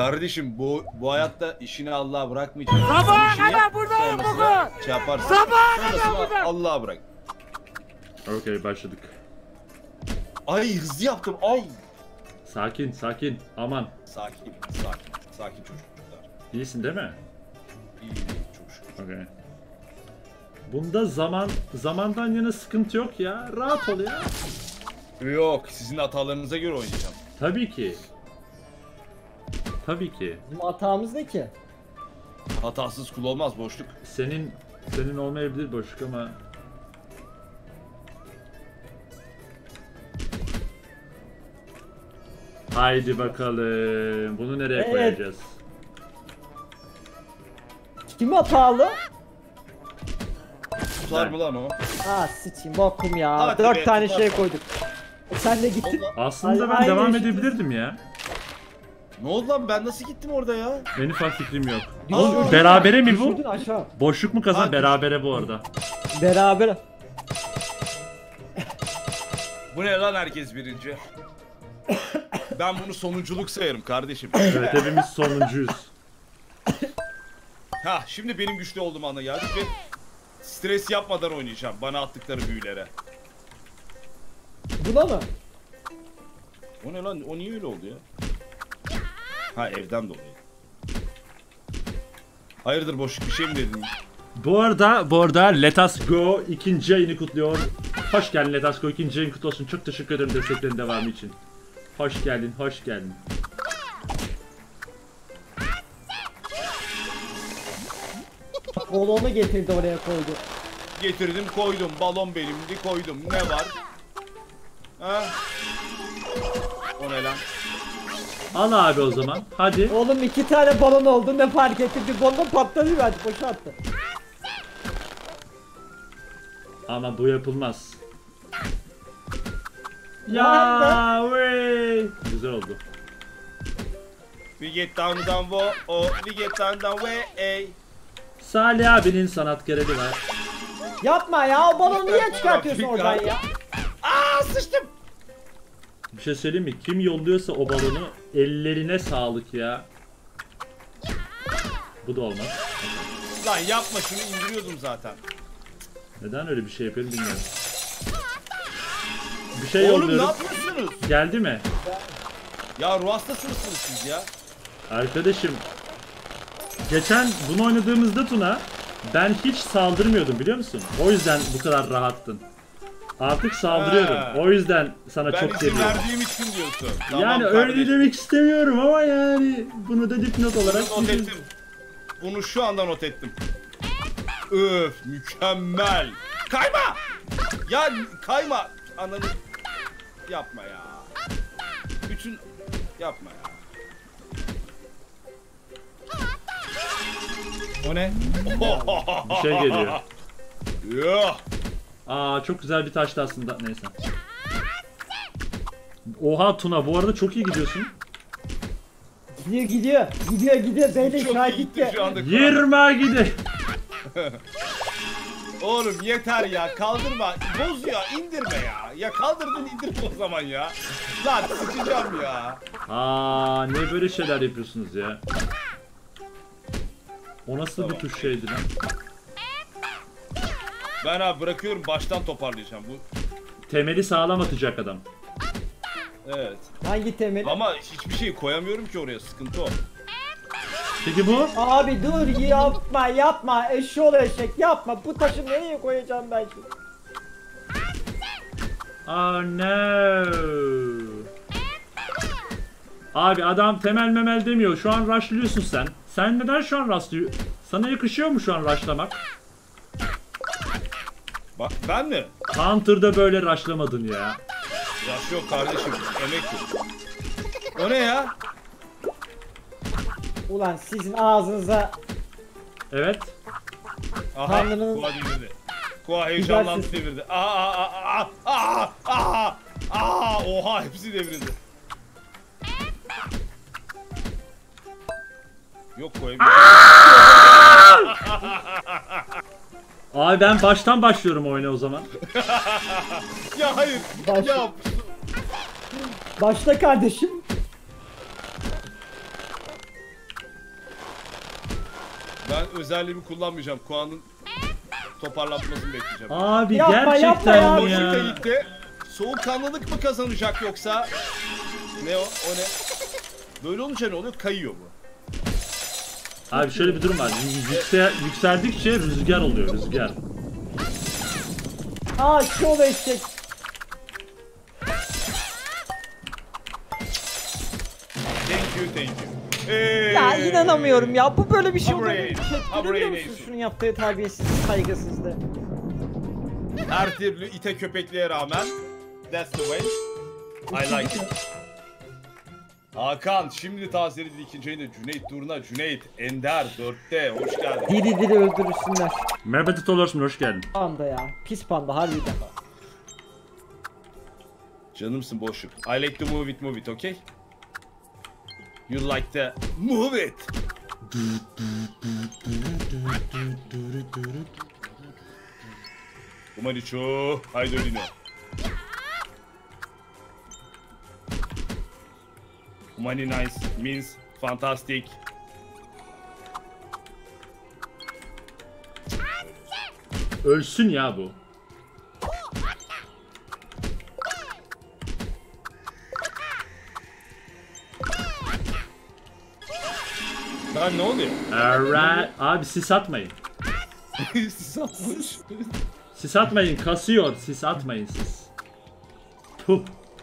kardeşim bu hayatta işini Allah'a bırakmayacaksın. Sabaha kadar buradayım bugün. Şey yaparsın. Sabaha kadar buradayım. Allah'a bırak. Okey, başladık. Ay hızlı yaptım ay. Sakin sakin, aman. Sakin çocuklar. İyisin değil mi? İyi çok şükür. Okey. Bunda zamandan yana sıkıntı yok ya. Rahat ol ya. Yok sizin hatalarınıza göre oynayacağım. Tabii ki. Tabii ki. Bizim hatamız ne ki? Hatasız kul olmaz boşluk. Senin olmayabilir boşluk ama haydi bakalım. Bunu nereye Evet. koyacağız? Kim hatalı? Tutar mı lan o? Ha sıçayım bokum ya. Hadi 4 be, tane tutar. şey koyduk. Sen de gittin. Aslında ben Aynı devam eşit. edebilirdim ya. Ne oldu lan ben nasıl gittim orada ya? En ufak fikrim yok. Düşürdün. Oğlum berabere mi bu? Düşürdün aşağı. Boşluk mu kazan? Ha, Berabere bu arada. Beraber. Bu ne lan herkes birinci? Ben bunu sonunculuk sayarım kardeşim. Evet, hepimiz sonuncuyuz. Ha şimdi benim güçlü olduğum anda geldik ve stres yapmadan oynayacağım bana attıkları büyülere. Buna mı? O ne lan? O niye öyle oldu ya? Ha evden dolayı. Hayırdır boşluk bir şey mi dedin? Bu arada Let Us Go ikinci yayını kutluyor. Hoş geldin Let Us Go, ikinci yayın kutlu olsun. Çok teşekkür ederim desteklerin devamı için. Hoş geldin, hoş geldin. Balonu getirdi oraya koydu. Getirdim koydum balon benimdi koydum ne var? Ha? O ne lan? Al abi o zaman, hadi. Oğlum 2 tane balon oldu ne fark etti? Bir balon patladı bence boşa attı. Ama bu yapılmaz. Nerede? Ya wey. Güzel oldu. We get down wo oh we get down way. Salih abinin sanat görevi var. Yapma ya o balonu niye çıkartıyorsun oradan ya? Aa sıçtım. Bir şey söyleyeyim mi? Kim yolluyorsa o balonu ellerine sağlık ya. Bu da olmaz. Lan yapma şunu indiriyordum zaten. Neden öyle bir şey yapıyorum bilmiyorum. Bir şey Oğlum ne yolluyorum. yapıyorsunuz? Geldi mi? Ya ruh hastasınız siz ya. Arkadaşım, geçen bunu oynadığımızda Tuna, ben hiç saldırmıyordum biliyor musun? O yüzden bu kadar rahattın. Artık saldırıyorum. Ha. O yüzden sana Ben çok izin seviyorum. verdiğim için diyorsun. Yani öyle demek istemiyorum ama yani bunu da dipnot olarak Not ettim. Bunu şu anda not ettim. Öf mükemmel. Kayma! Ya kayma. Ananı yapma ya. Bütün yapma ya. O ne? bir şey geliyor. Yuh. Aa, çok güzel bir taştı aslında. Neyse. Oha Tuna, bu arada çok iyi gidiyorsun. Gidiyor. Beyler Çok şu an iyi gitti gitti. şu anda. 20 gidi. Oğlum yeter ya kaldırma. Boz ya indirme ya. Ya kaldırdın indirme o zaman ya. Lan sıçacağım ya. Aa, ne böyle şeyler yapıyorsunuz ya? O nasıl bir tuş şeydi lan? Ben abi bırakıyorum baştan toparlayacağım bu. Temeli sağlam atacak adam. Evet. Hangi temel? Ama hiçbir şey koyamıyorum ki oraya sıkıntı o. Peki bu? Abi dur yapma eşşoğlu eşek yapma bu taşı nereye koyacağım ben şimdi? Oh no. Abi adam temel memel demiyor. Şu an rushlıyorsun sen. Sen neden şu an rushlıyorsun? Sana yakışıyor mu şu an rushlamak? Bak ben mi? Counter'da böyle rushlamadın ya. Yaş yok kardeşim emek yok. O ne ya? Ulan sizin ağzınıza Evet. Aha Tanrı'nın- Koa devirdi. Koa heyecanlandı Güzel devirdi. Oha hepsi devrildi. Yok koyabilirim. Abi ben baştan başlıyorum oyuna o zaman. Ya hayır. Başla. Ya başla kardeşim. Ben özelliğimi kullanmayacağım. Kuan'ın toparlanmasını bekleyeceğim. Abi Yapma, gerçekten yapma ya. Boşlukta ya. gitti. Soğukkanlılık mı kazanacak yoksa? Ne o? O ne? Böyle olunca ne oluyor? Kayıyor bu. Abi şöyle bir durum var. Yükseldikçe rüzgar oluyor, rüzgar. Aa şu ol eşek. Thank you, thank you. Ya inanamıyorum ya. Bu böyle bir şey olur. Abrain, Görebiliyor abrain musun nation. şunun yaptığı terbiyesiz, saygısızlığı? Her türlü ite köpekliğe rağmen that's the way. I like it. Hakan şimdi tavsiye edildi ikinci ayında Cüneyt Durna, Cüneyt Ender 4'te hoş geldin. Diri diri öldürürsünler. Merhaba Tito Lordsman, hoş geldin. Panda ya. Pis panda harbiden. Canımsın boşluk. I like to move it, okay? You like to move it. Umanicho, haydi önüne. Umani nice means fantastic. Ölsün ya bu. Lan ne oluyor? Alright. Abi sis atmayın. Satmış. Sis atmayın, kasıyor. Sis atmayın siz. Puh.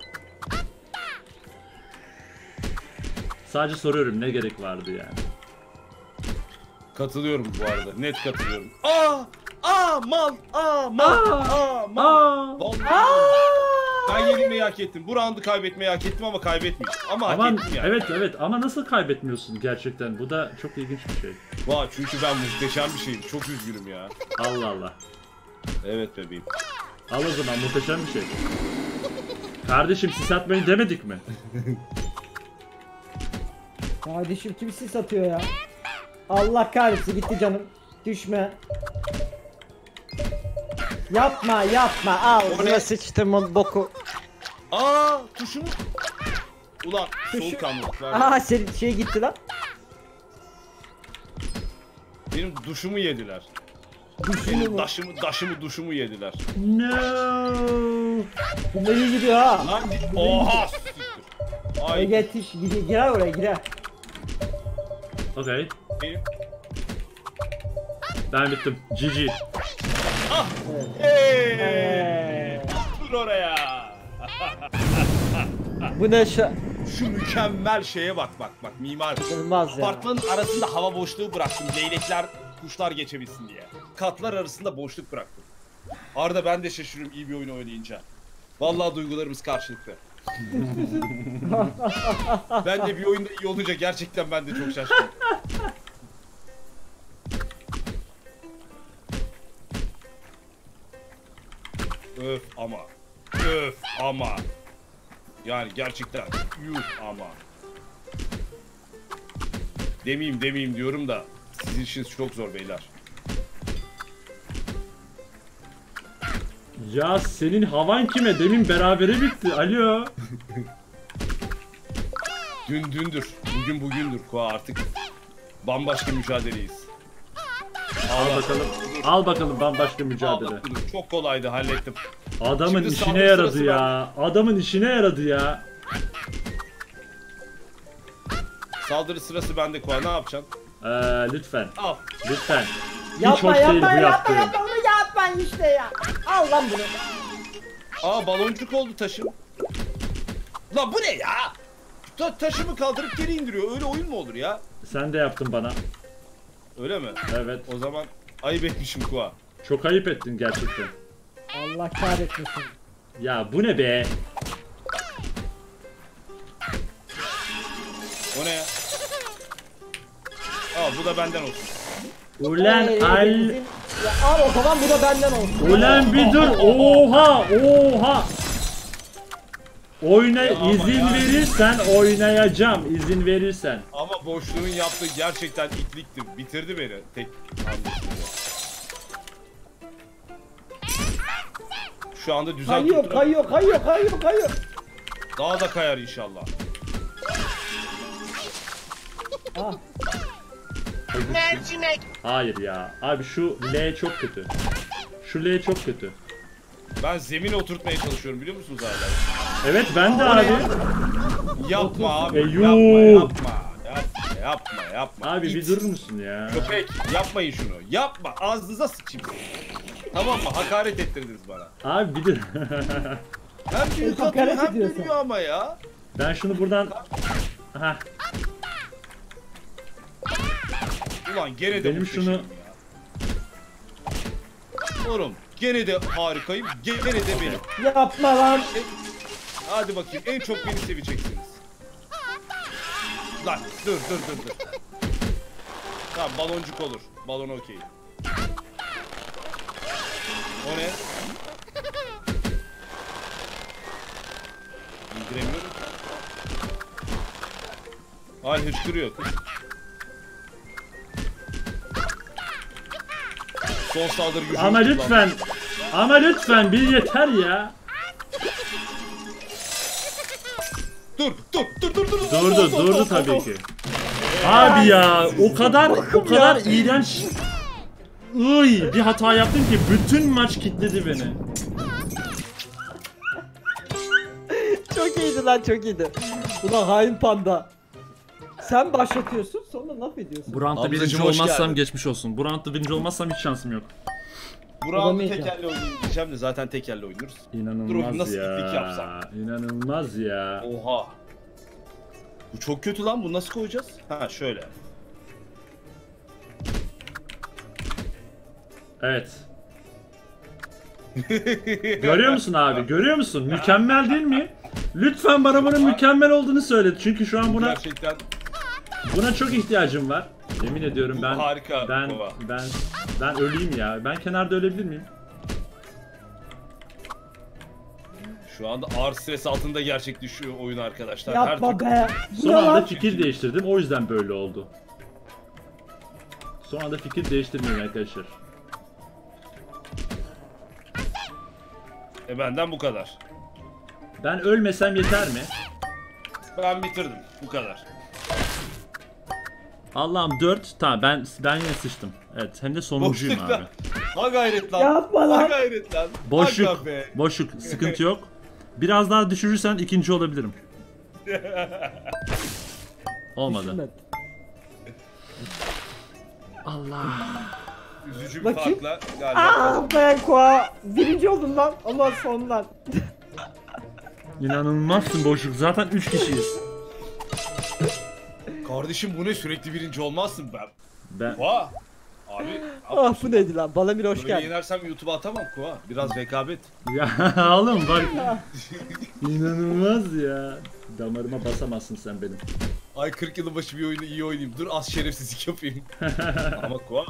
Sadece soruyorum, ne gerek vardı yani. Katılıyorum bu arada. Net katılıyorum. Aa mal. Mal. Vallahi. Ben yenilmeyi hak ettim. Bu roundu kaybetmeyi hak ettim ama kaybetmeyeceğim. Ama hak Aman ettim yani. evet ama nasıl kaybetmiyorsun gerçekten? Bu da çok ilginç bir şey. Vay çünkü ben muhteşem bir şeyim. Çok üzgünüm ya. Allah Allah. Evet bebeğim. Al o zaman, muhteşem bir şey. Kardeşim sis atmayın demedik mi? Kardeşim kim sis atıyor ya? Allah kahretsin gitti canım. Düşme. Yapma al. O ne? Buna sıçtımın boku. Tuşumu. Ulan soğukkanlılık var. Aha senin şey gitti lan. Benim duşumu yediler. Benim duşumu yediler. No. Bunda iyi gidiyor ha. Lan oha siktir. Ay Yetiş girer oraya girer. Okay. benim. Ben bittim. GG. Dur oraya. Bu ne Şu mükemmel şeye bak mimar. Olmaz ya. Apartmanın arasında hava boşluğu bıraktım. Leylekler, kuşlar geçebilsin diye. Katlar arasında boşluk bıraktım. Arda ben de şaşırıyorum iyi bir oyun oynayınca. Vallahi duygularımız karşılıklı. Ben de bir oyunda iyi olunca gerçekten ben de çok şaşkınım. Öf ama. Yani gerçekten yuh ama. Demeyeyim diyorum da sizin işiniz çok zor beyler. Ya senin havan kime? Demin berabere bitti. Alo. Dündür. Bugündür Koa artık. Bambaşka mücadeleyiz. Al bakalım bambaşka Al mücadele. bakalım. Çok kolaydı hallettim. Adamın Şimdi işine saldırı yaradı sırası ya. Adamın işine yaradı ya. Saldırı sırası bende Koa ne yapacaksın? Lütfen. Al. Lütfen. Hiç Yapma hoş değil bu yapma yaptığın. onu yapma işte ya. Al lan bunu. Baloncuk oldu taşım. Lan bu ne ya? Taşımı kaldırıp geri indiriyor. Öyle oyun mu olur ya? Sen de yaptın bana. Öyle mi? Evet. O zaman ayıp etmişim Koa. Çok ayıp ettin gerçekten. Allah kahretmesin. Ya bu ne be? O ne ya? Bu da benden olsun. Ulan Ya al o zaman bu da benden olsun. Ulan bir dur. Oha. ama izin ya. verirsen oynayacağım. İzin verirsen. Ama boşluğun yaptığı gerçekten itlikti. Bitirdi beni tek hamlesiyle. Şu anda düzen tuttum. Kayıyor. Daha da kayar inşallah. Ah. Mercimek. Hayır ya. Abi şu L çok kötü. Şu L çok kötü. Ben zemine oturtmaya çalışıyorum biliyor musunuz hala? Evet ben de abi. Yapma abi. Yuh. Yapma. Abi bir İt. durur musun ya? Köpek yapmayın şunu. Yapma. Ağzınıza sıçayım. Tamam mı? Hakaret ettirdiniz bana. Abi bir dur. Hem büyük Hakaret atıyor hem ediyorsun. dönüyor ama ya. Ben şunu buradan... Hah. Ulan gene de Benim muhteşemim şunu- ya. Oğlum gene de harikayım. Gene de benim. Yapma lan. Hadi bakayım en çok beni seveceksiniz. Lan dur. Tamam baloncuk olur. Balon okey. O ne? İndiremiyorum. Ay hıçkırıyor kız. Son saldırı gücü. Ama lütfen. Ama lütfen bir yeter ya. Dur. Durdu tabii ki. Abi ya o kadar iğrenç. Bir hata yaptım ki bütün maç kilitledi beni. Çok iyiydi lan, çok iyiydi. Ulan hain panda. Sen başlatıyorsun sonra laf ediyorsun. Bu roundda Ablacım, birinci hoş olmazsam geldin. geçmiş olsun. Bu roundda birinci olmazsam hiç şansım yok. Bu roundu Olamayacağım. tek elle oynayayım diyeceğim de zaten tek elle oynuyoruz. Dur, İnanılmaz nasıl ya. itlik yapsam? İnanılmaz ya. Oha. Bu çok kötü lan. Bunu nasıl koyacağız? Ha şöyle. Evet. Görüyor musun abi? Görüyor musun? Mükemmel değil mi? Lütfen bana bunun mükemmel olduğunu söyle. Çünkü şu an Gerçekten buna çok ihtiyacım var. Yemin ediyorum ben harika baba. ben öleyim ya. Ben kenarda ölebilir miyim? Şu anda ağır stres altında gerçekleşiyor oyun arkadaşlar. Yapma be. Bu Son ne anda lan? fikir değiştirdim. O yüzden böyle oldu. Son anda fikir değiştirmeyin arkadaşlar. Benden bu kadar. Ben ölmesem yeter mi? Ben bitirdim. Bu kadar. Allah'ım 4. Tamam ben yine sıçtım. Evet hem de sonuncuyum Boşlukta. abi. Ha gayret lan. Yapma lan. Ha gayret lan. Boşluk. Aga be. Boşluk. Sıkıntı yok. Biraz daha düşürürsen ikinci olabilirim. Olmadı. Düşünme. Allah. Üzücü bir Bakayım. farkla galiba. Aa, ben koa. Birinci oldum lan. Ama sondan. İnanılmazsın boşluk. Zaten 3 kişiyiz. Kardeşim bu ne sürekli birinci olmazsın ben. Ben Koa. Abi Ah bu neydi lan? Balamir hoş böyle geldin. yenersem YouTube'a atamam Koa. Biraz rekabet. ya oğlum bak. İnanılmaz ya. Damarıma basamazsın sen benim. Ay 40 yılın başı bir oyunu iyi oynayayım. Dur az şerefsizlik yapayım. Ama Koa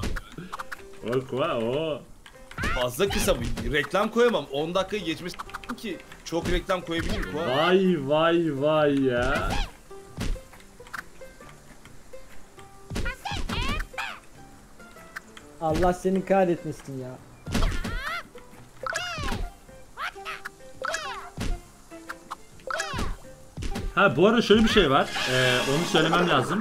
O. fazla kısa bir reklam koyamam. 10 dakikayı geçmesi ki çok reklam koyabilirim Koa. Vay ya. Allah seni kahretmesin ya. Ha bu arada şöyle bir şey var. Onu söylemem lazım.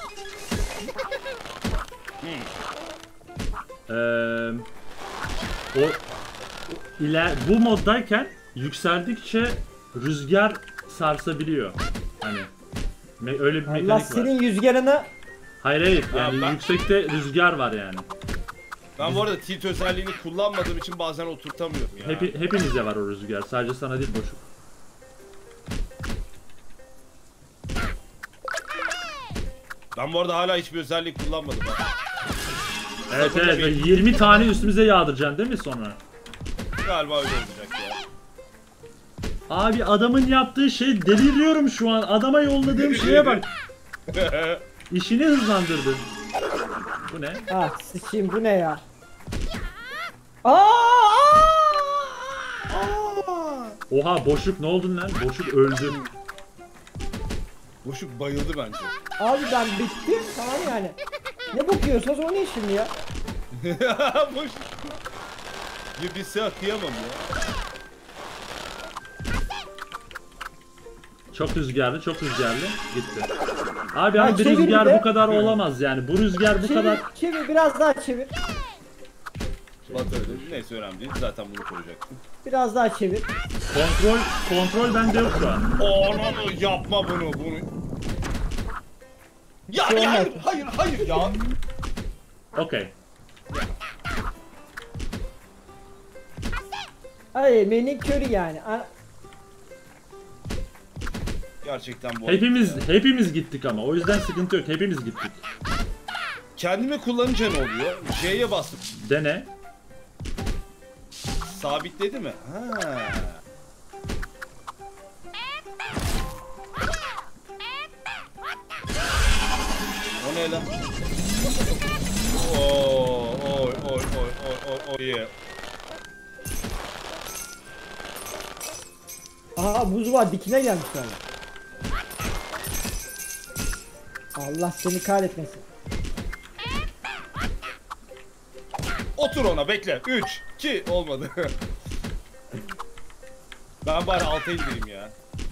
Bu moddayken yükseldikçe rüzgar sarsabiliyor. Hani öyle bir Allah mekanik var. senin yüzgarını. Hayır yani ben- yüksekte rüzgar var yani. Ben bu arada tilt özelliğini kullanmadığım için bazen oturtamıyorum ya. Hepinizde var o rüzgar. Sadece sana değil boşuk. Ben bu arada hala hiçbir özellik kullanmadım. Ha. Evet ve 20 tane üstümüze yağdıracaksın değil mi sonra? Galiba öyle olacak ya. Abi adamın yaptığı şey deliriyorum şu an. Adama yolladığım şeye bak. İşini hızlandırdı. Bu ne? Ah sıçayım bu ne ya? Aa! Oha boşluk ne oldun lan? Boşluk öldü. Boşluk bayıldı bence. Abi ben bittim tamam yani. Ne bakıyorsunuz o ne şimdi ya? Boşluk. Ya bir sığ kıyamam ya. Çok rüzgarlı. Gitti. Abi Ha, bir çevir rüzgar bir de. bu kadar olamaz yani. Bu rüzgar bu Çevir, kadar. çevir biraz daha çevir. Batırdım. Neyse önemli değil. Zaten bunu koruyacaktım. Biraz daha çevir. Kontrol bende yok şu an. Ananı yapma bunu. Ya Şey hayır ya. Okey. Hayır menin körü yani. Gerçekten bu. Hepimiz gittik ama. O yüzden sıkıntı yok. Hepimiz gittik. Kendimi kullanınca ne oluyor? J'ye bastım. Dene. Sabitledi mi? Ha. O ne lan? Oy yeah. Aha buz var dikine gelmiş yani. Allah seni kahretmesin. Otur ona bekle. 3, 2 olmadı. Ben bari alta indireyim ya.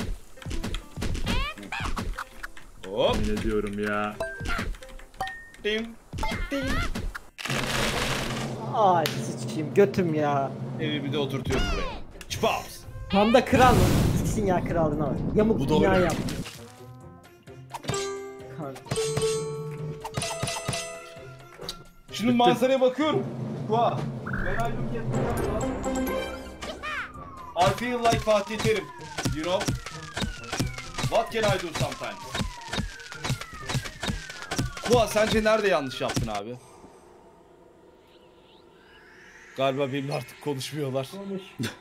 Hop. Ne diyorum ya. Dim. Ay sıçayım götüm ya. Evimi de oturtuyorum buraya. Çipaps. Panda kral mı? Gitsin ya kralına bak. Yamuk Bu da bina öyle. yap. Kan- Şunun manzaraya bakıyorum. Wow. I feel like Fatih Terim. You know? What can I do sometimes? Kua sence nerede yanlış yaptın abi? Galiba benimle artık konuşmuyorlar. Konuş.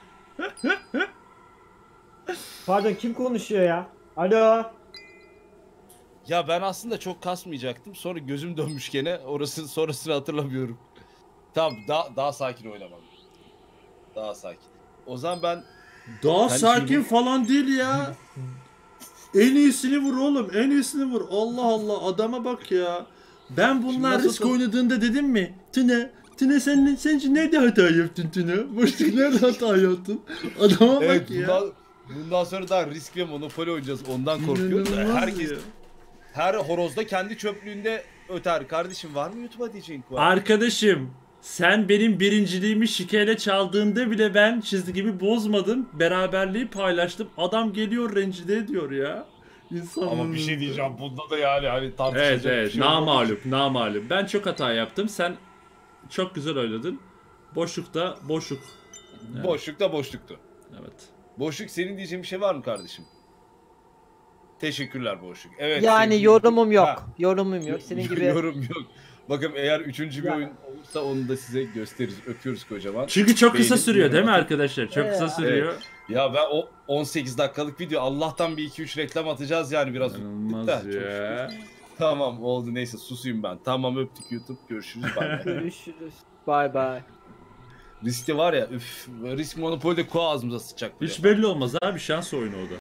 Pardon kim konuşuyor ya? Alo. Ya ben aslında çok kasmayacaktım. Sonra gözüm dönmüş gene. Sonrasını hatırlamıyorum. Tamam daha sakin oynamam. Daha sakin. O zaman ben Daha Hani sakin şimdi- falan değil ya. En iyisini vur oğlum. En iyisini vur. Allah Allah adama bak ya. Ben bunlar nasıl risk sor- oynadığında dedim mi? Tüne sence nerede hata yaptın Tüne? Boşluk nerede hata yaptın? Adama evet, bak ya. bundan sonra daha risk ve monopoli oynayacağız. Ondan korkuyorum da İnanılmaz herkes ya. her horozda kendi çöplüğünde öter. Kardeşim var mı YouTube'a diyeceğin Kua? Arkadaşım sen benim birinciliğimi şikeyle çaldığında bile ben çizgimi bozmadım. Beraberliği paylaştım. Adam geliyor rencide ediyor ya. İnsanlığın Ama bir şey diyeceğim bunda da yani hani tartışacak Evet bir evet şey olmamış. namalup. Ben çok hata yaptım. Sen çok güzel oynadın. Boşlukta boşluk. Boşlukta boşluktu. Evet. Boşluk senin diyeceğin bir şey var mı kardeşim? Teşekkürler Boşluk. Evet. Yani sevgili- yorumum yok. Ha. Yorumum yok. Senin gibi Yorum yok. Bakın eğer üçüncü bir Ya. oyun olursa onu da size gösteririz. Öpüyoruz kocaman. Çünkü çok kısa Beğenip sürüyor değil mi yorum arkadaşlar? Çok kısa Evet. sürüyor. Ya ben o 18 dakikalık video Allah'tan bir 2-3 reklam atacağız yani biraz. İnanılmaz Da, çok ya. Tamam oldu neyse susayım ben. Tamam öptük YouTube görüşürüz bay bay. görüşürüz. Bye bye. Riskte var ya üf risk monopolde koa ağzımıza sıçacak. Hiç belli olmaz abi şans oyunu o da.